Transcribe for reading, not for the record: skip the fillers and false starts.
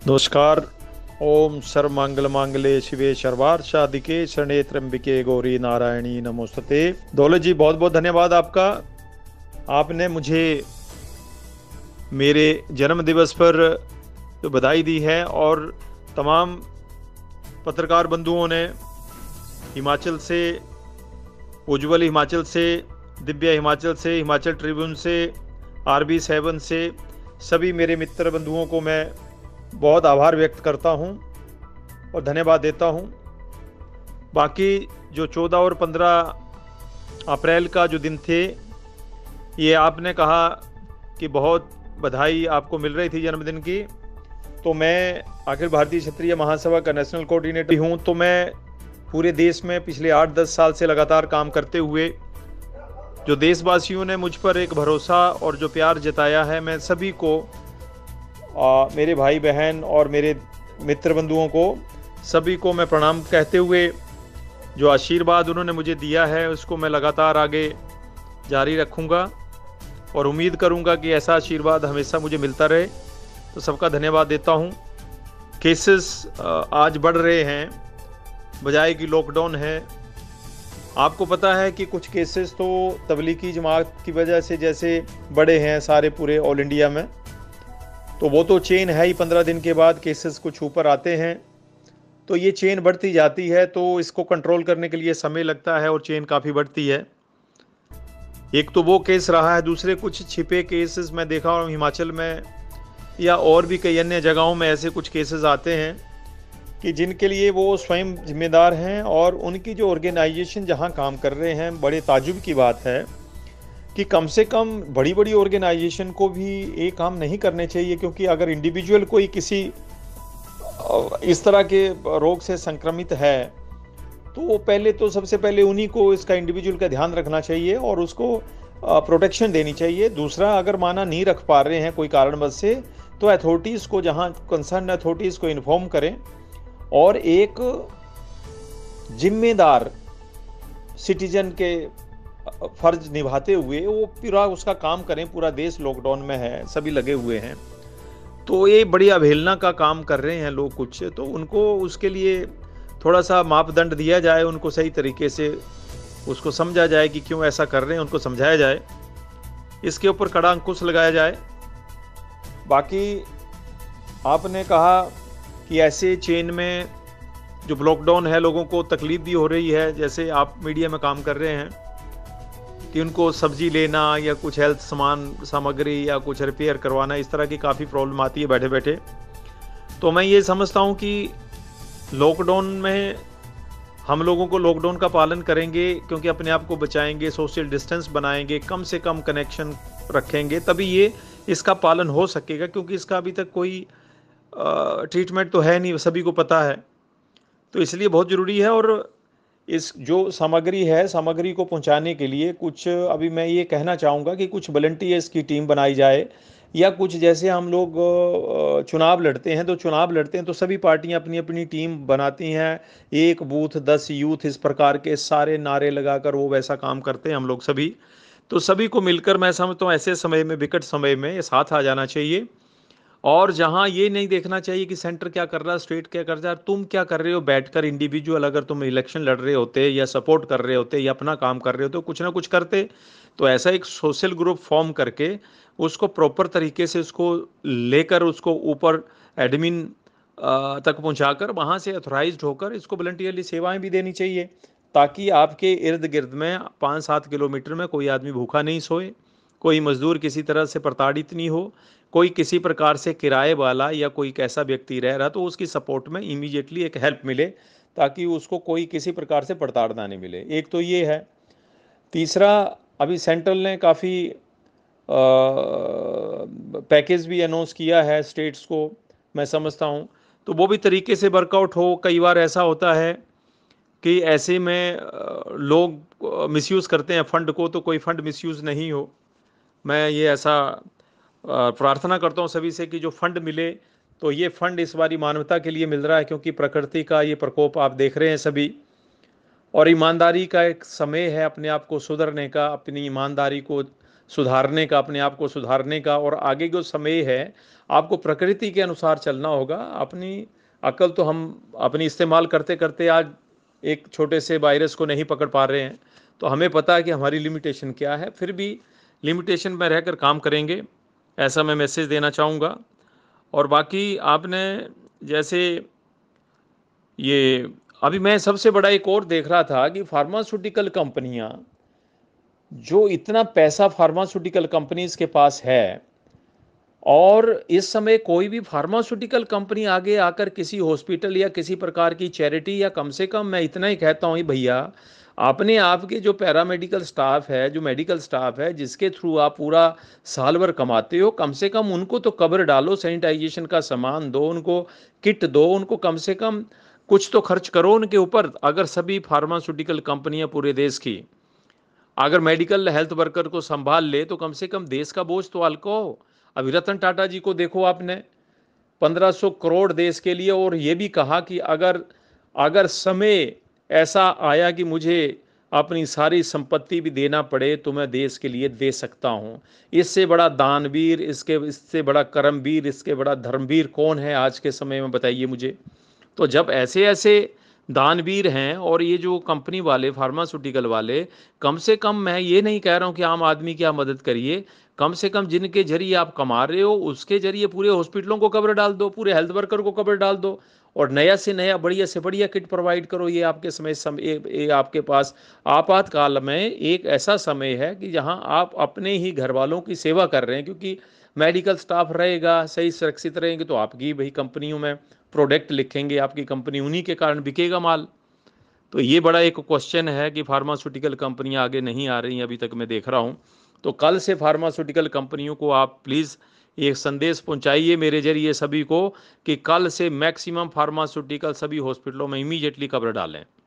नमस्कार। ओम सर्वमंगल मांगल्ये शिवे सर्वार्थ साधिके शरण्ये त्र्यंबिके गौरी नारायणी नमोस्तुते। दौलत जी, बहुत बहुत धन्यवाद आपका। आपने मुझे मेरे जन्म दिवस पर जो बधाई दी है और तमाम पत्रकार बंधुओं ने हिमाचल से, उज्ज्वल हिमाचल से, दिव्य हिमाचल से, हिमाचल ट्रिब्यून से, RB7 से, सभी मेरे मित्र बंधुओं को मैं बहुत आभार व्यक्त करता हूं और धन्यवाद देता हूं। बाकी जो 14 और 15 अप्रैल का जो दिन थे, ये आपने कहा कि बहुत बधाई आपको मिल रही थी जन्मदिन की, तो मैं अखिल भारतीय क्षत्रिय महासभा का नेशनल कोऑर्डिनेटर हूं। तो मैं पूरे देश में पिछले 8-10 साल से लगातार काम करते हुए जो देशवासियों ने मुझ पर एक भरोसा और जो प्यार जताया है, मैं सभी को, मेरे भाई बहन और मेरे मित्र बंधुओं को, सभी को मैं प्रणाम कहते हुए जो आशीर्वाद उन्होंने मुझे दिया है उसको मैं लगातार आगे जारी रखूंगा और उम्मीद करूंगा कि ऐसा आशीर्वाद हमेशा मुझे मिलता रहे। तो सबका धन्यवाद देता हूं। केसेस आज बढ़ रहे हैं, बजाय कि लॉकडाउन है। आपको पता है कि कुछ केसेस तो तबलीगी जमात की वजह से जैसे बढ़े हैं सारे पूरे ऑल इंडिया में, तो वो तो चेन है ही। 15 दिन के बाद केसेस कुछ ऊपर आते हैं, तो ये चेन बढ़ती जाती है, तो इसको कंट्रोल करने के लिए समय लगता है और चेन काफ़ी बढ़ती है। एक तो वो केस रहा है, दूसरे कुछ छिपे केसेस मैं देखा हूँ हिमाचल में या और भी कई अन्य जगहों में। ऐसे कुछ केसेस आते हैं कि जिनके लिए वो स्वयं जिम्मेदार हैं और उनकी जो ऑर्गेनाइजेशन जहाँ काम कर रहे हैं, बड़े ताज्जुब की बात है कि कम से कम बड़ी बड़ी ऑर्गेनाइजेशन को भी ये काम नहीं करने चाहिए, क्योंकि अगर इंडिविजुअल कोई किसी इस तरह के रोग से संक्रमित है तो पहले तो सबसे पहले उन्हीं को इसका इंडिविजुअल का ध्यान रखना चाहिए और उसको प्रोटेक्शन देनी चाहिए। दूसरा, अगर माना नहीं रख पा रहे हैं कोई कारणवश से, तो अथॉरिटीज़ को, जहां कंसर्न अथॉरिटीज़ को इन्फॉर्म करें और एक जिम्मेदार सिटीजन के फर्ज निभाते हुए वो पूरा उसका काम करें। पूरा देश लॉकडाउन में है, सभी लगे हुए हैं, तो ये बड़ी अवहेलना का काम कर रहे हैं लोग कुछ, तो उनको उसके लिए थोड़ा सा मापदंड दिया जाए, उनको सही तरीके से उसको समझा जाए कि क्यों ऐसा कर रहे हैं, उनको समझाया जाए, इसके ऊपर कड़ा अंकुश लगाया जाए। बाकी आपने कहा कि ऐसे चेन में जो लॉकडाउन है लोगों को तकलीफ भी हो रही है, जैसे आप मीडिया में काम कर रहे हैं कि उनको सब्जी लेना या कुछ हेल्थ सामग्री या कुछ रिपेयर करवाना, इस तरह की काफ़ी प्रॉब्लम आती है बैठे बैठे। तो मैं ये समझता हूँ कि लॉकडाउन में हम लोगों को लॉकडाउन का पालन करेंगे, क्योंकि अपने आप को बचाएंगे, सोशल डिस्टेंस बनाएंगे, कम से कम कनेक्शन रखेंगे, तभी ये इसका पालन हो सकेगा। क्योंकि इसका अभी तक कोई ट्रीटमेंट तो है नहीं, सभी को पता है, तो इसलिए बहुत ज़रूरी है। और इस जो सामग्री है, सामग्री को पहुंचाने के लिए कुछ, अभी मैं ये कहना चाहूँगा कि कुछ वॉलंटियर्स की टीम बनाई जाए, या कुछ जैसे हम लोग चुनाव लड़ते हैं तो सभी पार्टियां अपनी अपनी टीम बनाती हैं, 1 बूथ 10 यूथ, इस प्रकार के सारे नारे लगाकर वो वैसा काम करते हैं हम लोग सभी। तो सभी को मिलकर, मैं समझता हूँ ऐसे समय में, विकट समय में, ये साथ आ जाना चाहिए। और जहां ये नहीं देखना चाहिए कि सेंटर क्या कर रहा है, स्टेट क्या कर रहा है, तुम क्या कर रहे हो बैठकर इंडिविजुअल। अगर तुम इलेक्शन लड़ रहे होते या सपोर्ट कर रहे होते या अपना काम कर रहे होते, कुछ ना कुछ करते, तो ऐसा एक सोशल ग्रुप फॉर्म करके उसको प्रॉपर तरीके से उसको लेकर उसको ऊपर एडमिन तक पहुंचाकर वहां से अथोराइज्ड होकर इसको वॉलंटियरली सेवाएं भी देनी चाहिए, ताकि आपके इर्द गिर्द में 5-7 किलोमीटर में कोई आदमी भूखा नहीं सोए, कोई मजदूर किसी तरह से प्रताड़ित नहीं हो, कोई किसी प्रकार से किराए वाला या कोई कैसा व्यक्ति रह रहा, तो उसकी सपोर्ट में इमीडिएटली एक हेल्प मिले, ताकि उसको कोई किसी प्रकार से प्रताड़ना नहीं मिले। एक तो ये है। तीसरा, अभी सेंट्रल ने काफ़ी पैकेज भी अनाउंस किया है स्टेट्स को, मैं समझता हूँ, तो वो भी तरीके से वर्कआउट हो। कई बार ऐसा होता है कि ऐसे में लोग मिसयूज़ करते हैं फंड को, तो कोई फंड मिसयूज़ नहीं हो। मैं ये ऐसा प्रार्थना करता हूँ सभी से कि जो फंड मिले, तो ये फंड इस बारी मानवता के लिए मिल रहा है, क्योंकि प्रकृति का ये प्रकोप आप देख रहे हैं सभी, और ईमानदारी का एक समय है अपने आप को सुधरने का, अपनी ईमानदारी को सुधारने का, अपने आप को सुधारने का, और आगे जो समय है आपको प्रकृति के अनुसार चलना होगा। अपनी अकल तो हम अपनी इस्तेमाल करते करते आज एक छोटे से वायरस को नहीं पकड़ पा रहे हैं, तो हमें पता है कि हमारी लिमिटेशन क्या है, फिर भी लिमिटेशन में रहकर काम करेंगे, ऐसा मैं मैसेज देना चाहूँगा। और बाकी आपने जैसे ये अभी मैं सबसे बड़ा एक और देख रहा था कि फार्मास्यूटिकल कंपनियां, जो इतना पैसा फार्मास्यूटिकल कंपनीज के पास है, और इस समय कोई भी फार्मास्यूटिकल कंपनी आगे आकर किसी हॉस्पिटल या किसी प्रकार की चैरिटी, या कम से कम मैं इतना ही कहता हूँ भैया, अपने आप के जो पैरामेडिकल स्टाफ है, जो मेडिकल स्टाफ है, जिसके थ्रू आप पूरा साल भर कमाते हो, कम से कम उनको तो कवर डालो, सैनिटाइजेशन का सामान दो उनको, किट दो उनको, कम से कम कुछ तो खर्च करो उनके ऊपर। अगर सभी फार्मास्यूटिकल कंपनियां पूरे देश की अगर मेडिकल हेल्थ वर्कर को संभाल ले, तो कम से कम देश का बोझ तो हल्का हो। अभी रतन टाटा जी को देखो आपने, 1500 करोड़ देश के लिए, और ये भी कहा कि अगर अगर समय ऐसा आया कि मुझे अपनी सारी संपत्ति भी देना पड़े तो मैं देश के लिए दे सकता हूँ। इससे बड़ा दानवीर, इससे बड़ा कर्मवीर, इसके बड़ा धर्मवीर कौन है आज के समय में, बताइए मुझे। तो जब ऐसे ऐसे दानवीर हैं, और ये जो कंपनी वाले, फार्मास्यूटिकल वाले, कम से कम मैं ये नहीं कह रहा हूँ कि आम आदमी की आप मदद करिए, कम से कम जिनके जरिए आप कमा रहे हो उसके जरिए पूरे हॉस्पिटलों को कवर डाल दो, पूरे हेल्थ वर्कर को कवर डाल दो, और नया से नया बढ़िया से बढ़िया किट प्रोवाइड करो। ये आपके ये आपके पास आपातकाल में एक ऐसा समय है कि जहां आप अपने ही घर वालों की सेवा कर रहे हैं, क्योंकि मेडिकल स्टाफ रहेगा, सही सुरक्षित रहेंगे, तो आपकी भाई कंपनियों में प्रोडक्ट लिखेंगे, आपकी कंपनी उन्हीं के कारण बिकेगा माल। तो ये बड़ा एक क्वेश्चन है कि फार्मास्यूटिकल कंपनियां आगे नहीं आ रही हैं, अभी तक मैं देख रहा हूं। तो कल से फार्मास्यूटिकल कंपनियों को आप प्लीज़ एक संदेश पहुंचाइए मेरे जरिए सभी को, कि कल से मैक्सिमम फार्मास्यूटिकल सभी हॉस्पिटलों में इमीडिएटली कवर डालें।